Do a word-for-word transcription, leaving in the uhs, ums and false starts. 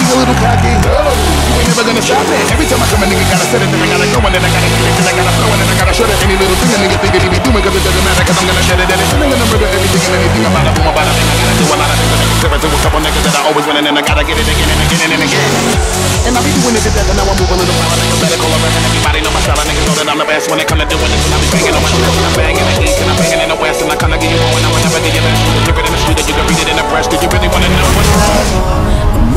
a little cocky. You ain't never gonna stop it. Every time I come a nigga gotta set it, then I gotta go, and then I gotta get it, then I gotta flow, and then I gotta shut it. Any little thing a nigga think that he be doing, cause it doesn't matter, cause I'm gonna shut it. And it's gonna remember everything and anything about it, boom, about it. And I gotta do a lot of things, and I compare it to a couple niggas that I always win, and then I gotta get it again and again and again. And I be doing it to death, and now I move a little power like a medical around, and everybody know my style. Niggas know that I'm the best when it come to doing this, and I be banging on my chest, and I'm banging the east, and I'm banging in the west, and I kinda give you more, and I will never give you less. You can drip it in the street, and you can read it in the press. Did you really wanna know what's wrong?